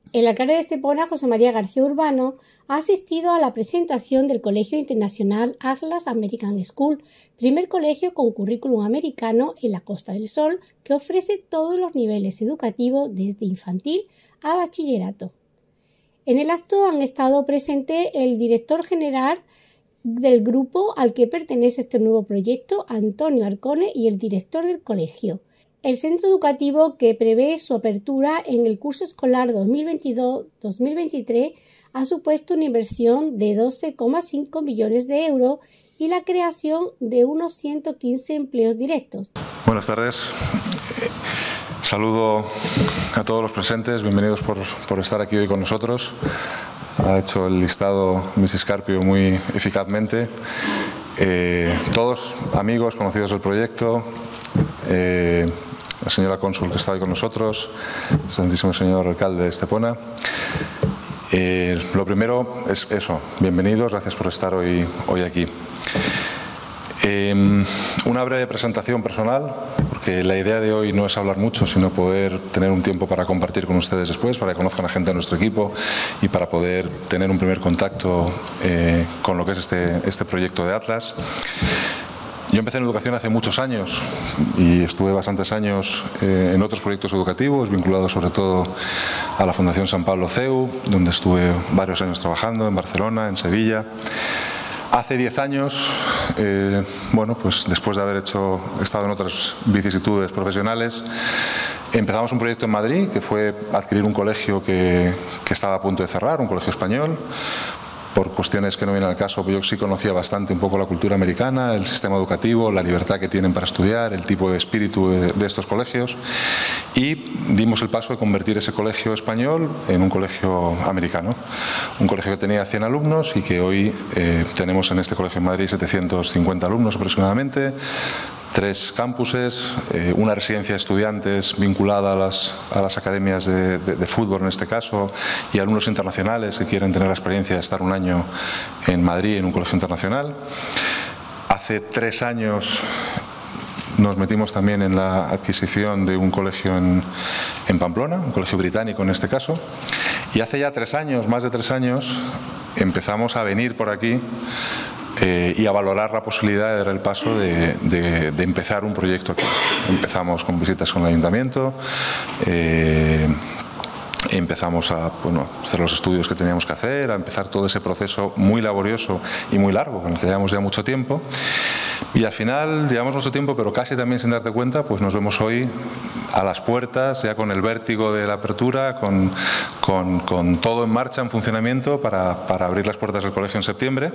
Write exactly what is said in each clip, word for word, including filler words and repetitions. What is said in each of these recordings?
El alcalde de Estepona, José María García Urbano, ha asistido a la presentación del Colegio Internacional Atlas American School, primer colegio con currículum americano en la Costa del Sol que ofrece todos los niveles educativos desde infantil a bachillerato. En el acto han estado presentes el director general del grupo al que pertenece este nuevo proyecto, Antonio Arcone, y el director del colegio. El centro educativo, que prevé su apertura en el curso escolar dos mil veintidós dos mil veintitrés, ha supuesto una inversión de doce coma cinco millones de euros y la creación de unos ciento quince empleos directos. Buenas tardes. Saludo a todos los presentes. Bienvenidos por, por estar aquí hoy con nosotros. Ha hecho el listado misis Carpio muy eficazmente. Eh, todos amigos, conocidos del proyecto. Eh, la señora cónsul que está hoy con nosotros, el santísimo señor alcalde de Estepona. Eh, lo primero es eso, bienvenidos, gracias por estar hoy, hoy aquí. Eh, una breve presentación personal, porque la idea de hoy no es hablar mucho, sino poder tener un tiempo para compartir con ustedes después, para que conozcan a gente de nuestro equipo y para poder tener un primer contacto eh, con lo que es este, este proyecto de Atlas. Yo empecé en educación hace muchos años y estuve bastantes años eh, en otros proyectos educativos, vinculados sobre todo a la Fundación San Pablo C E U, donde estuve varios años trabajando, en Barcelona, en Sevilla. Hace diez años, eh, bueno, pues después de haber hecho, estado en otras vicisitudes profesionales, empezamos un proyecto en Madrid, que fue adquirir un colegio que, que estaba a punto de cerrar, un colegio español. Por cuestiones que no vienen al caso, yo sí conocía bastante un poco la cultura americana, el sistema educativo, la libertad que tienen para estudiar, el tipo de espíritu de, de estos colegios, y dimos el paso de convertir ese colegio español en un colegio americano. Un colegio que tenía cien alumnos y que hoy eh, tenemos en este colegio en Madrid setecientos cincuenta alumnos aproximadamente, tres campuses, eh, una residencia de estudiantes vinculada a las, a las academias de, de, de fútbol en este caso, y alumnos internacionales que quieren tener la experiencia de estar un año en Madrid en un colegio internacional. Hace tres años nos metimos también en la adquisición de un colegio en, en Pamplona, un colegio británico en este caso, y hace ya tres años, más de tres años, empezamos a venir por aquí Eh, y a valorar la posibilidad de dar el paso de, de, de empezar un proyecto aquí. Empezamos con visitas con el ayuntamiento, eh, empezamos a bueno, hacer los estudios que teníamos que hacer, a empezar todo ese proceso muy laborioso y muy largo, con el que llevamos ya mucho tiempo. Y al final, llevamos mucho tiempo, pero casi también sin darte cuenta, pues nos vemos hoy a las puertas, ya con el vértigo de la apertura, con, con, con todo en marcha, en funcionamiento, para, para abrir las puertas del colegio en septiembre.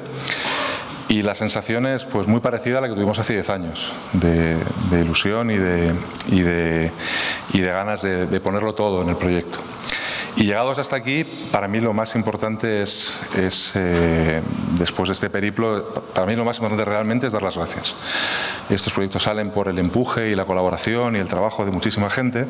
Y la sensación es pues, muy parecida a la que tuvimos hace diez años, de, de ilusión y de, y de, y de ganas de, de ponerlo todo en el proyecto. Y llegados hasta aquí, para mí lo más importante es, es eh, después de este periplo, para mí lo más importante realmente es dar las gracias. Estos proyectos salen por el empuje y la colaboración y el trabajo de muchísima gente.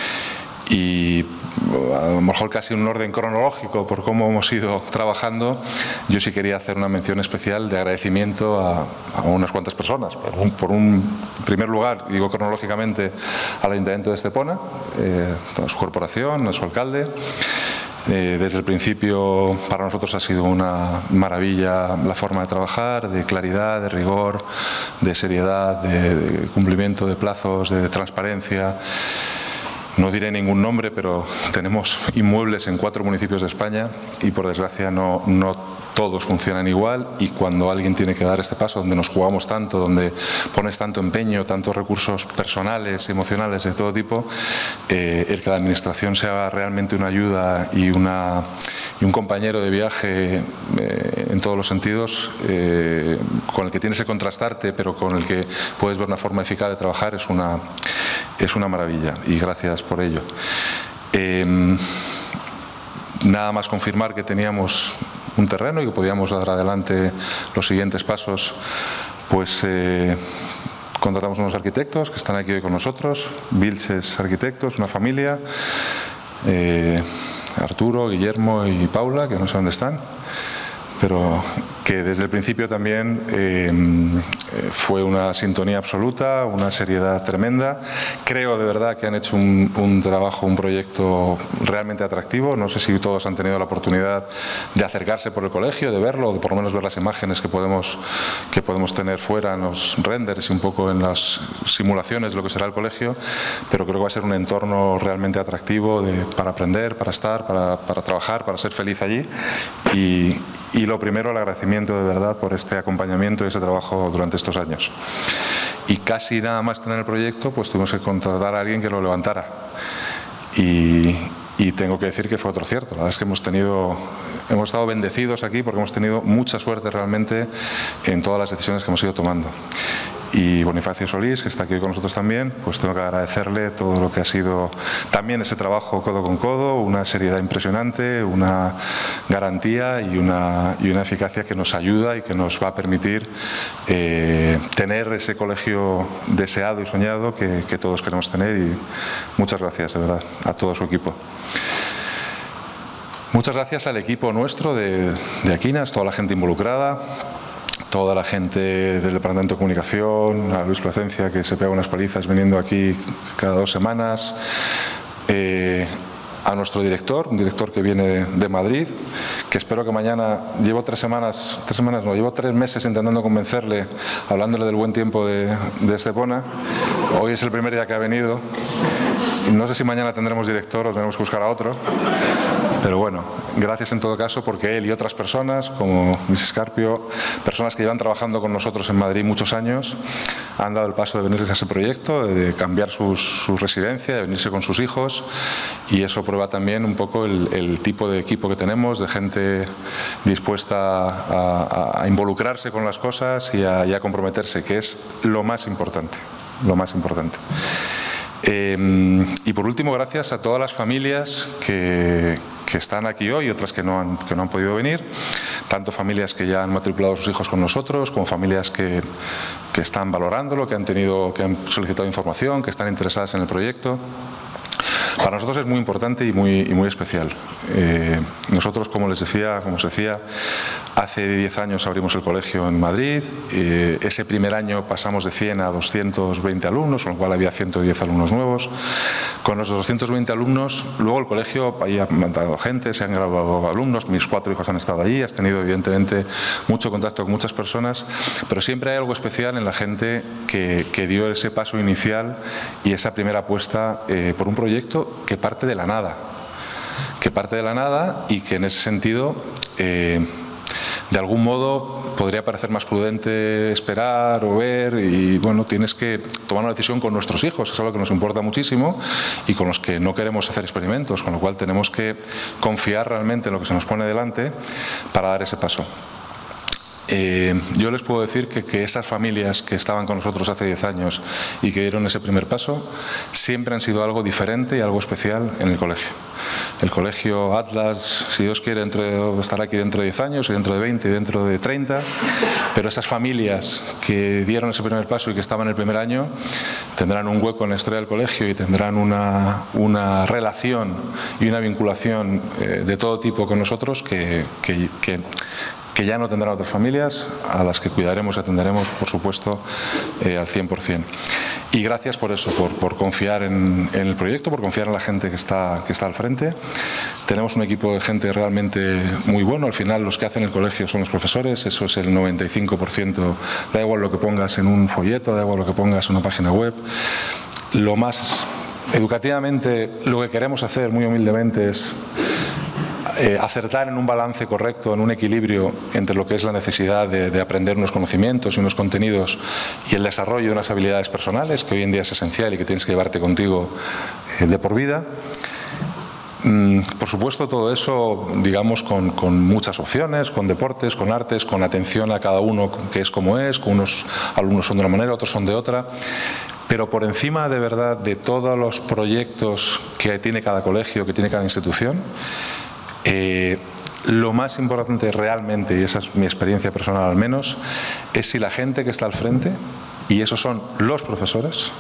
Y a lo mejor casi en un orden cronológico por cómo hemos ido trabajando, yo sí quería hacer una mención especial de agradecimiento a, a unas cuantas personas. Por un, por un en primer lugar, digo cronológicamente, al Ayuntamiento de Estepona, eh, a su corporación, a su alcalde. Eh, desde el principio para nosotros ha sido una maravilla la forma de trabajar, de claridad, de rigor, de seriedad, de, de cumplimiento de plazos, de transparencia. No diré ningún nombre, pero tenemos inmuebles en cuatro municipios de España y por desgracia no, no todos funcionan igual, y cuando alguien tiene que dar este paso, donde nos jugamos tanto, donde pones tanto empeño, tantos recursos personales, emocionales de todo tipo, eh, el que la administración sea realmente una ayuda y, una, y un compañero de viaje eh, en todos los sentidos, eh, con el que tienes que contrastarte, pero con el que puedes ver una forma eficaz de trabajar, es una, es una maravilla, y gracias por ello. Eh, nada más confirmar que teníamos un terreno y que podíamos dar adelante los siguientes pasos, pues eh, contratamos unos arquitectos que están aquí hoy con nosotros, Vilches Arquitectos, una familia, eh, Arturo, Guillermo y Paula, que no sé dónde están, pero que desde el principio también eh, fue una sintonía absoluta, una seriedad tremenda. Creo de verdad que han hecho un, un trabajo, un proyecto realmente atractivo. No sé si todos han tenido la oportunidad de acercarse por el colegio, de verlo, o de por lo menos ver las imágenes que podemos, que podemos tener fuera en los renders y un poco en las simulaciones de lo que será el colegio, pero creo que va a ser un entorno realmente atractivo de, para aprender, para estar, para, para trabajar, para ser feliz allí. Y, y lo primero, el agradecimiento de verdad por este acompañamiento y ese trabajo durante estos años. Y casi nada más tener el proyecto, pues tuvimos que contratar a alguien que lo levantara. Y, y tengo que decir que fue otro cierto. La verdad es que hemos tenido, hemos estado bendecidos aquí porque hemos tenido mucha suerte realmente en todas las decisiones que hemos ido tomando. Y Bonifacio Solís, que está aquí con nosotros también, pues tengo que agradecerle todo lo que ha sido también ese trabajo codo con codo, una seriedad impresionante, una garantía y una, y una eficacia que nos ayuda y que nos va a permitir eh, tener ese colegio deseado y soñado que, que todos queremos tener. Y muchas gracias, de verdad, a todo su equipo. Muchas gracias al equipo nuestro de, de Aquinas, toda la gente involucrada, toda la gente del Departamento de Comunicación, a Luis Placencia, que se pega unas palizas viniendo aquí cada dos semanas, eh, a nuestro director, un director que viene de, de Madrid, que espero que mañana, llevo tres semanas, tres semanas no, llevo tres meses intentando convencerle, hablándole del buen tiempo de, de Estepona. Hoy es el primer día que ha venido. No sé si mañana tendremos director o tenemos que buscar a otro. Pero bueno, gracias en todo caso porque él y otras personas, como miss Carpio, personas que llevan trabajando con nosotros en Madrid muchos años, han dado el paso de venirse a ese proyecto, de cambiar su, su residencia, de venirse con sus hijos, y eso prueba también un poco el, el tipo de equipo que tenemos, de gente dispuesta a, a involucrarse con las cosas y a, y a comprometerse, que es lo más importante, lo más importante. Eh, y por último, gracias a todas las familias que, que están aquí hoy y otras que no, han, que no han podido venir, tanto familias que ya han matriculado a sus hijos con nosotros, como familias que, que están valorándolo, que han, tenido, que han solicitado información, que están interesadas en el proyecto. Para nosotros es muy importante y muy, y muy especial. Eh, nosotros, como les decía, como os decía, hace diez años abrimos el colegio en Madrid. Eh, ese primer año pasamos de cien a doscientos veinte alumnos, con lo cual había ciento diez alumnos nuevos. Con los doscientos veinte alumnos, luego el colegio ahí ha mandado gente, se han graduado alumnos, mis cuatro hijos han estado allí, has tenido evidentemente mucho contacto con muchas personas, pero siempre hay algo especial en la gente que, que dio ese paso inicial y esa primera apuesta eh, por un proyecto que parte de la nada, que parte de la nada y que en ese sentido eh, de algún modo podría parecer más prudente esperar o ver, y bueno, tienes que tomar una decisión con nuestros hijos, es algo que nos importa muchísimo y con los que no queremos hacer experimentos, con lo cual tenemos que confiar realmente en lo que se nos pone delante para dar ese paso. Eh, yo les puedo decir que, que esas familias que estaban con nosotros hace diez años y que dieron ese primer paso siempre han sido algo diferente y algo especial en el colegio. El colegio Atlas, si Dios quiere, entre, estará aquí dentro de diez años y dentro de veinte y dentro de treinta, pero esas familias que dieron ese primer paso y que estaban en el primer año tendrán un hueco en la historia del colegio y tendrán una, una relación y una vinculación eh, de todo tipo con nosotros que, que, que que ya no tendrán otras familias, a las que cuidaremos y atenderemos, por supuesto, eh, al cien por cien. Y gracias por eso, por, por confiar en, en el proyecto, por confiar en la gente que está, que está al frente. Tenemos un equipo de gente realmente muy bueno. Al final los que hacen el colegio son los profesores, eso es el noventa y cinco por ciento. Da igual lo que pongas en un folleto, da igual lo que pongas en una página web. Lo más educativamente, lo que queremos hacer muy humildemente es Eh, acertar en un balance correcto, en un equilibrio entre lo que es la necesidad de, de aprender unos conocimientos y unos contenidos y el desarrollo de unas habilidades personales, que hoy en día es esencial y que tienes que llevarte contigo eh, de por vida. Mm, por supuesto, todo eso, digamos, con, con muchas opciones, con deportes, con artes, con atención a cada uno que es como es, con unos alumnos son de una manera, otros son de otra. Pero por encima de verdad de todos los proyectos que tiene cada colegio, que tiene cada institución, Eh, lo más importante realmente, y esa es mi experiencia personal al menos, es si la gente que está al frente, y esos son los profesores,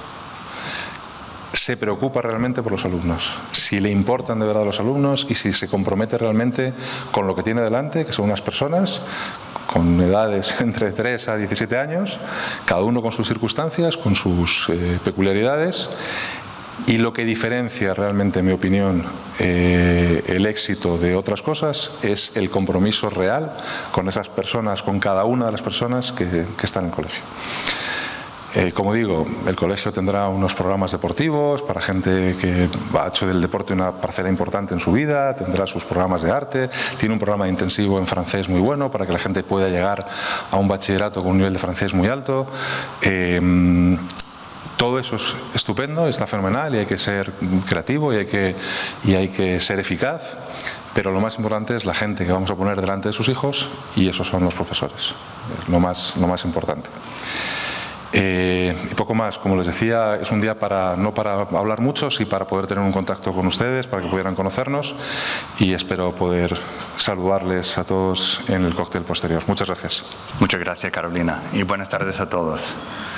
se preocupa realmente por los alumnos, si le importan de verdad los alumnos y si se compromete realmente con lo que tiene delante, que son unas personas con edades entre tres a diecisiete años, cada uno con sus circunstancias, con sus eh, peculiaridades. Y lo que diferencia realmente, en mi opinión, eh, el éxito de otras cosas es el compromiso real con esas personas, con cada una de las personas que, que están en el colegio. Eh, como digo, el colegio tendrá unos programas deportivos para gente que ha hecho del deporte una parcela importante en su vida, tendrá sus programas de arte, tiene un programa intensivo en francés muy bueno para que la gente pueda llegar a un bachillerato con un nivel de francés muy alto. Eh, todo eso es estupendo, está fenomenal y hay que ser creativo y hay que, y hay que ser eficaz, pero lo más importante es la gente que vamos a poner delante de sus hijos y esos son los profesores, es lo más, lo más importante. Eh, y poco más, como les decía, es un día para, no para hablar mucho, sino para poder tener un contacto con ustedes, para que pudieran conocernos y espero poder saludarles a todos en el cóctel posterior. Muchas gracias. Muchas gracias, Carolina, y buenas tardes a todos.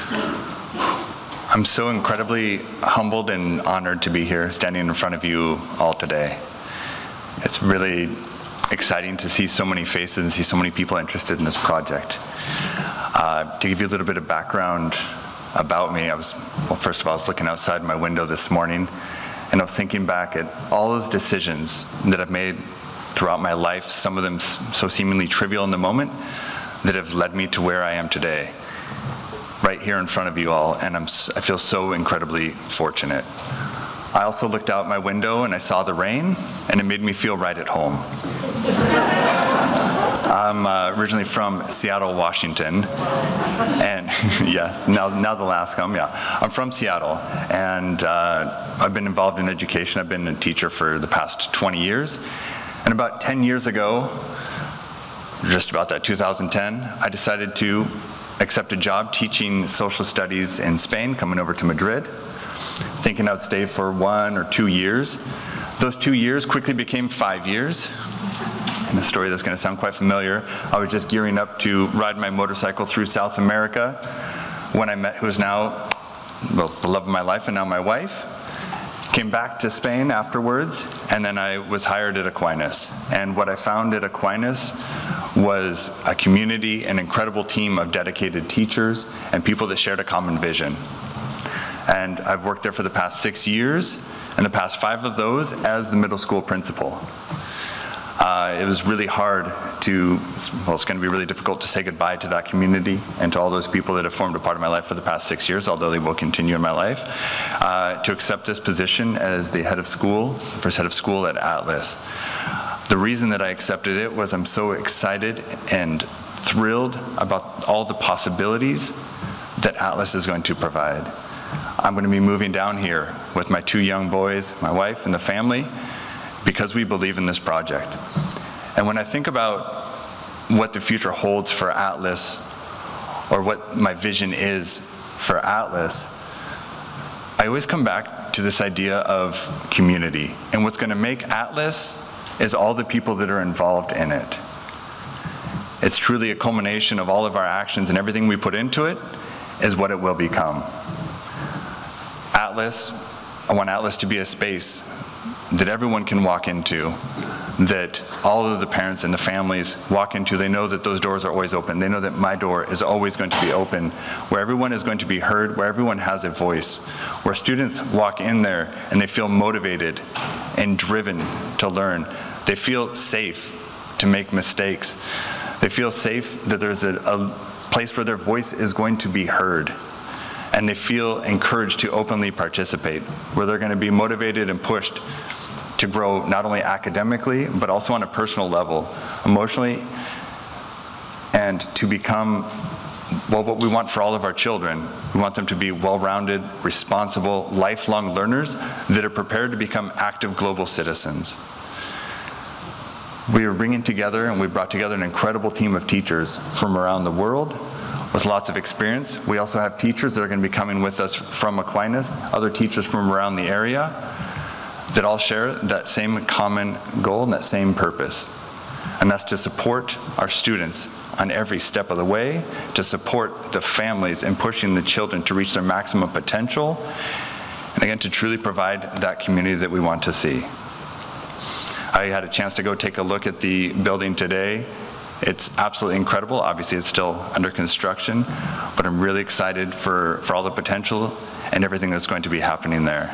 I'm so incredibly humbled and honored to be here standing in front of you all today. It's really exciting to see so many faces and see so many people interested in this project. Uh, to give you a little bit of background about me, I was, well, first of all, I was looking outside my window this morning and I was thinking back at all those decisions that I've made throughout my life, some of them so seemingly trivial in the moment, that have led me to where I am today, right here in front of you all, and I'm, I feel so incredibly fortunate. I also looked out my window and I saw the rain, and it made me feel right at home. I'm uh, originally from Seattle, Washington, and yes, now, now the last come, yeah. I'm from Seattle, and uh, I've been involved in education. I've been a teacher for the past twenty years, and about ten years ago, just about that two thousand ten, I decided to accept a job teaching social studies in Spain, coming over to Madrid, thinking I'd stay for one or two years. Those two years quickly became five years. And a story that's going to sound quite familiar. I was just gearing up to ride my motorcycle through South America when I met who is now, well, the love of my life and now my wife. Came back to Spain afterwards, and then I was hired at Aquinas. And what I found at Aquinas was a community, an incredible team of dedicated teachers and people that shared a common vision. And I've worked there for the past six years, and the past five of those as the middle school principal. Uh, it was really hard to, well, it's going to be really difficult to say goodbye to that community and to all those people that have formed a part of my life for the past six years, although they will continue in my life, uh, to accept this position as the head of school, first head of school at Atlas. The reason that I accepted it was I'm so excited and thrilled about all the possibilities that Atlas is going to provide. I'm going to be moving down here with my two young boys, my wife, and the family, because we believe in this project. And when I think about what the future holds for Atlas, or what my vision is for Atlas, I always come back to this idea of community. And what's going to make Atlas is all the people that are involved in it. It's truly a culmination of all of our actions, and everything we put into it is what it will become. Atlas, I want Atlas to be a space that everyone can walk into, that all of the parents and the families walk into. They know that those doors are always open. They know that my door is always going to be open, where everyone is going to be heard, where everyone has a voice, where students walk in there and they feel motivated and driven to learn. They feel safe to make mistakes. They feel safe that there's a, a place where their voice is going to be heard. And they feel encouraged to openly participate, where they're going to be motivated and pushed to grow not only academically, but also on a personal level, emotionally, and to become, well, what we want for all of our children. We want them to be well-rounded, responsible, lifelong learners that are prepared to become active global citizens. We are bringing together, and we've brought together an incredible team of teachers from around the world with lots of experience. We also have teachers that are going to be coming with us from Aquinas, other teachers from around the area, that all share that same common goal and that same purpose. And that's to support our students on every step of the way, to support the families in pushing the children to reach their maximum potential, and again, to truly provide that community that we want to see. I had a chance to go take a look at the building today. It's absolutely incredible. Obviously, it's still under construction, but I'm really excited for, for all the potential and everything that's going to be happening there.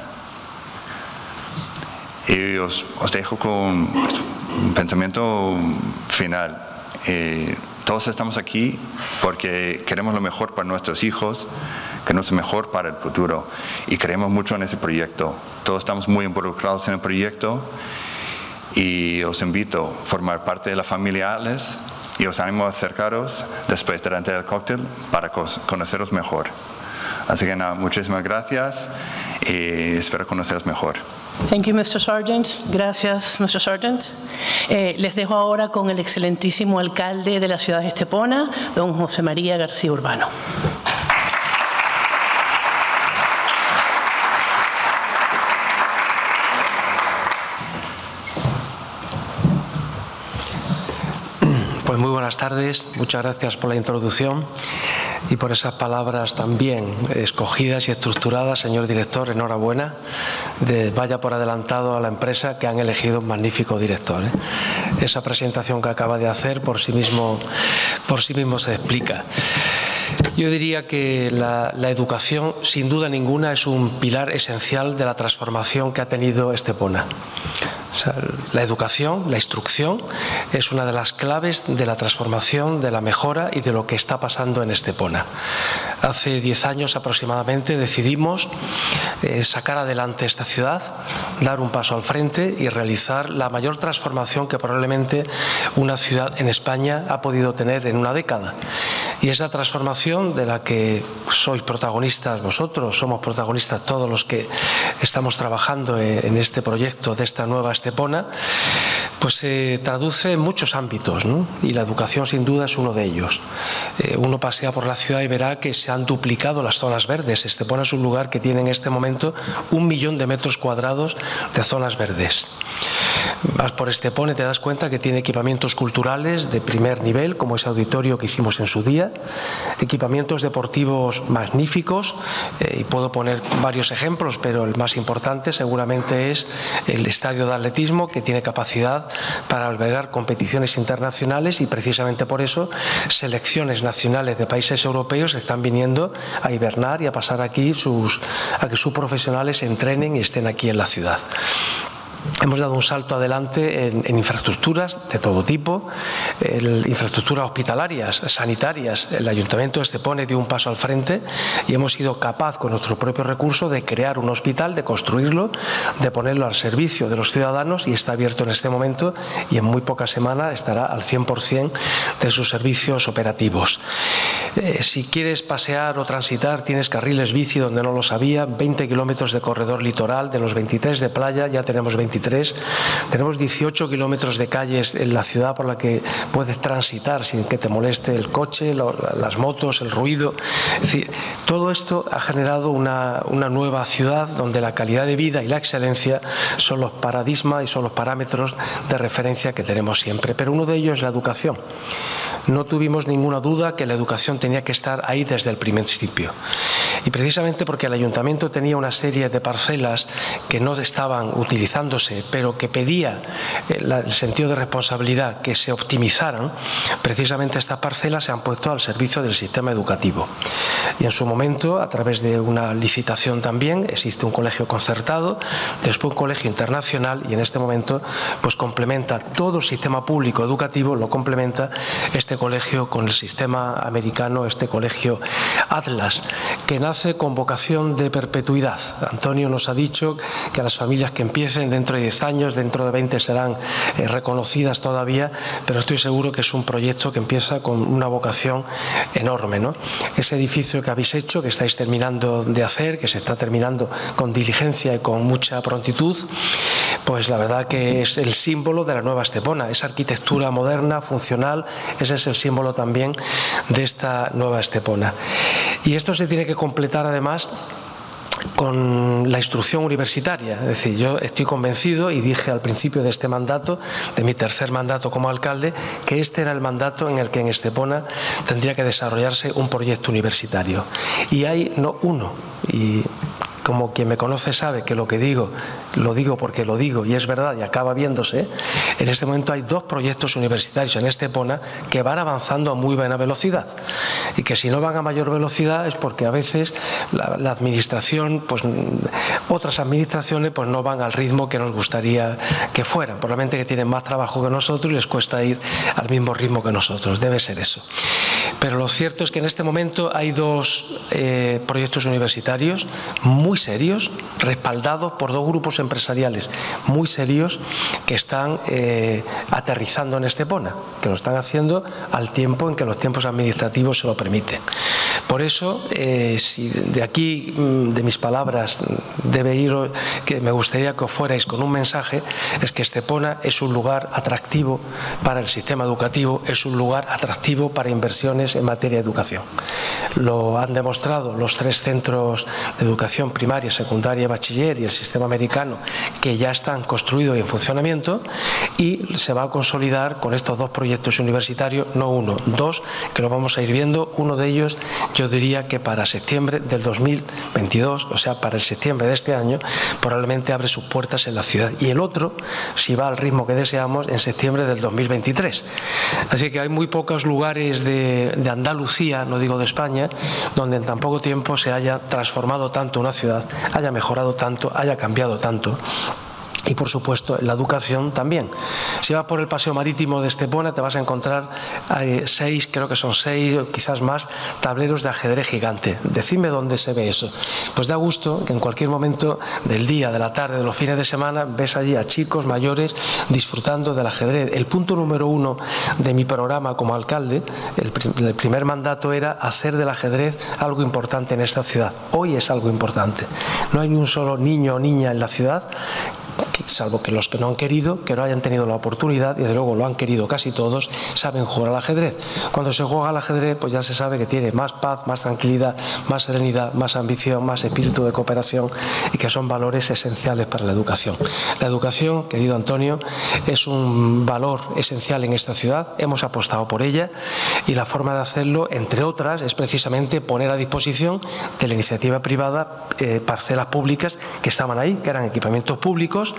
Y os, os dejo con un pensamiento final. Eh, todos estamos aquí porque queremos lo mejor para nuestros hijos, queremos lo mejor para el futuro y creemos mucho en ese proyecto. Todos estamos muy involucrados en el proyecto y os invito a formar parte de la familia Atlas y os animo a acercaros después delante del cóctel para conoceros mejor. Así que nada, muchísimas gracias y espero conoceros mejor. Thank you, mister Sargent. Gracias, mister Sargent. Eh, les dejo ahora con el excelentísimo alcalde de la ciudad de Estepona, don José María García Urbano. Pues muy buenas tardes, muchas gracias por la introducción y por esas palabras también escogidas y estructuradas, señor director, enhorabuena. De, vaya por adelantado a la empresa que han elegido un magnífico director, ¿eh? Esa presentación que acaba de hacer por sí mismo, por sí mismo se explica. Yo diría que la, la educación, sin duda ninguna, es un pilar esencial de la transformación que ha tenido Estepona. O sea, la educación, la instrucción, es una de las claves de la transformación, de la mejora y de lo que está pasando en Estepona. Hace diez años aproximadamente decidimos eh, sacar adelante esta ciudad, dar un paso al frente y realizar la mayor transformación que probablemente una ciudad en España ha podido tener en una década. Y esa transformación de la que sois protagonistas vosotros, somos protagonistas todos los que estamos trabajando en este proyecto de esta nueva Estepona, pues se traduce en muchos ámbitos, ¿no? Y la educación sin duda es uno de ellos. Eh, uno pasea por la ciudad y verá que se han duplicado las zonas verdes. Estepona es un lugar que tiene en este momento un millón de metros cuadrados de zonas verdes. Vas por Estepona y te das cuenta que tiene equipamientos culturales de primer nivel, como ese auditorio que hicimos en su día, equipamientos deportivos magníficos, eh, y puedo poner varios ejemplos, pero el más importante seguramente es el estadio de atletismo, que tiene capacidad para albergar competiciones internacionales y precisamente por eso selecciones nacionales de países europeos están viniendo a hibernar y a pasar aquí sus, a que sus profesionales entrenen y estén aquí en la ciudad. Hemos dado un salto adelante en, en infraestructuras de todo tipo, el, infraestructuras hospitalarias, sanitarias. El Ayuntamiento de Estepona dio un paso al frente y hemos sido capaz con nuestros propios recursos de crear un hospital, de construirlo, de ponerlo al servicio de los ciudadanos y está abierto en este momento y en muy pocas semanas estará al cien por cien de sus servicios operativos. Eh, si quieres pasear o transitar, tienes carriles bici donde no los había, veinte kilómetros de corredor litoral, de los veintitrés de playa ya tenemos veintitrés. Tenemos dieciocho kilómetros de calles en la ciudad por la que puedes transitar sin que te moleste el coche, lo, las motos, el ruido. Es decir, todo esto ha generado una, una nueva ciudad donde la calidad de vida y la excelencia son los paradigmas y son los parámetros de referencia que tenemos siempre. Pero uno de ellos es la educación. No tuvimos ninguna duda que la educación tenía que estar ahí desde el principio. Y precisamente porque el Ayuntamiento tenía una serie de parcelas que no estaban utilizándose, pero que pedía el sentido de responsabilidad que se optimizaran, precisamente estas parcelas se han puesto al servicio del sistema educativo. Y en su momento, a través de una licitación también, existe un colegio concertado, después un colegio internacional y en este momento pues complementa todo el sistema público educativo, lo complementa este colegio con el sistema americano, este colegio Atlas, que nace con vocación de perpetuidad. Antonio nos ha dicho que a las familias que empiecen dentro de diez años, dentro de veinte serán eh, reconocidas todavía, pero estoy seguro que es un proyecto que empieza con una vocación enorme, ¿no? Ese edificio que habéis hecho, que estáis terminando de hacer, que se está terminando con diligencia y con mucha prontitud, pues la verdad que es el símbolo de la nueva Estepona, esa arquitectura moderna, funcional, ese es el símbolo también de esta nueva Estepona. Y esto se tiene que completar además con la instrucción universitaria. Es decir, yo estoy convencido y dije al principio de este mandato, de mi tercer mandato como alcalde, que este era el mandato en el que en Estepona tendría que desarrollarse un proyecto universitario. Y hay no uno, y como quien me conoce sabe que lo que digo, lo digo porque lo digo y es verdad y acaba viéndose, en este momento hay dos proyectos universitarios en Estepona que van avanzando a muy buena velocidad y que si no van a mayor velocidad es porque a veces la, la administración, pues otras administraciones pues no van al ritmo que nos gustaría que fueran, probablemente que tienen más trabajo que nosotros y les cuesta ir al mismo ritmo que nosotros, debe ser eso. Pero lo cierto es que en este momento hay dos eh, proyectos universitarios muy serios, respaldados por dos grupos empresariales muy serios que están eh, aterrizando en Estepona, que lo están haciendo al tiempo en que los tiempos administrativos se lo permiten. Por eso, eh, si de aquí, de mis palabras, debe ir, que me gustaría que os fuerais con un mensaje, es que Estepona es un lugar atractivo para el sistema educativo, es un lugar atractivo para inversiones en materia de educación. Lo han demostrado los tres centros de educación primaria, secundaria y bachiller y el sistema americano, que ya están construidos y en funcionamiento, y se va a consolidar con estos dos proyectos universitarios, no uno, dos, que lo vamos a ir viendo. Uno de ellos, yo diría que para septiembre del dos mil veintidós, o sea, para el septiembre de este año, probablemente abre sus puertas en la ciudad. Y el otro, si va al ritmo que deseamos, en septiembre del dos mil veintitrés. Así que hay muy pocos lugares de, de Andalucía, no digo de España, donde en tan poco tiempo se haya transformado tanto una ciudad, haya mejorado tanto, haya cambiado tanto. Y por supuesto en la educación también. Si vas por el paseo marítimo de Estepona te vas a encontrar eh, seis, creo que son seis o quizás más, tableros de ajedrez gigante. Decidme dónde se ve eso. Pues da gusto que en cualquier momento del día, de la tarde, de los fines de semana, ves allí a chicos mayores disfrutando del ajedrez. El punto número uno de mi programa como alcalde, el, el primer mandato era hacer del ajedrez algo importante en esta ciudad. Hoy es algo importante. No hay ni un solo niño o niña en la ciudad, salvo que los que no han querido, que no hayan tenido la oportunidad, y de luego lo han querido casi todos, saben jugar al ajedrez. Cuando se juega al ajedrez, pues ya se sabe que tiene más paz, más tranquilidad, más serenidad, más ambición, más espíritu de cooperación, y que son valores esenciales para la educación. La educación, querido Antonio, es un valor esencial en esta ciudad, hemos apostado por ella, y la forma de hacerlo, entre otras, es precisamente poner a disposición de la iniciativa privada eh, parcelas públicas que estaban ahí, que eran equipamientos públicos,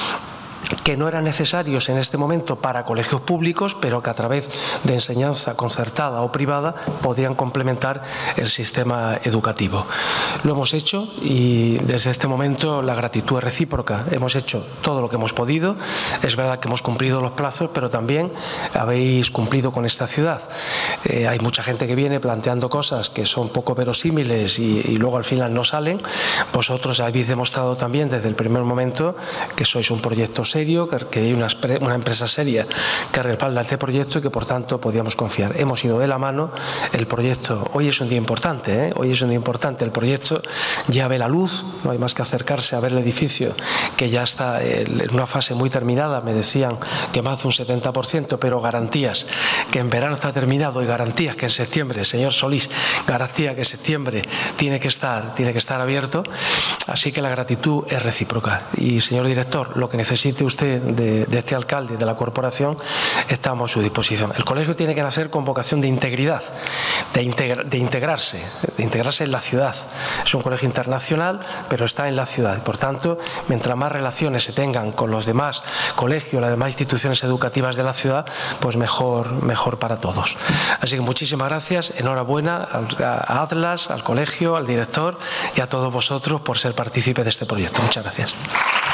que no eran necesarios en este momento para colegios públicos, pero que a través de enseñanza concertada o privada podrían complementar el sistema educativo. Lo hemos hecho y desde este momento la gratitud es recíproca. Hemos hecho todo lo que hemos podido. Es verdad que hemos cumplido los plazos, pero también habéis cumplido con esta ciudad. Eh, hay mucha gente que viene planteando cosas que son poco verosímiles y, y luego al final no salen. Vosotros habéis demostrado también desde el primer momento que sois un proyecto serio, que hay una, una empresa seria que respalda este proyecto y que por tanto podíamos confiar. Hemos ido de la mano, el proyecto, hoy es un día importante, ¿eh? hoy es un día importante, el proyecto ya ve la luz, no hay más que acercarse a ver el edificio que ya está en una fase muy terminada, me decían que más de un setenta por ciento, pero garantías que en verano está terminado y garantías que en septiembre, señor Solís, garantía que en septiembre tiene que estar, tiene que estar abierto, así que la gratitud es recíproca. Y señor director, lo que necesite usted de, de este alcalde, de la corporación, estamos a su disposición. El colegio tiene que nacer con vocación de integridad, de, integra, de integrarse, de integrarse en la ciudad. Es un colegio internacional, pero está en la ciudad. Por tanto, mientras más relaciones se tengan con los demás colegios, las demás instituciones educativas de la ciudad, pues mejor, mejor para todos. Así que muchísimas gracias, enhorabuena a Atlas, al colegio, al director y a todos vosotros por ser partícipes de este proyecto. Muchas gracias.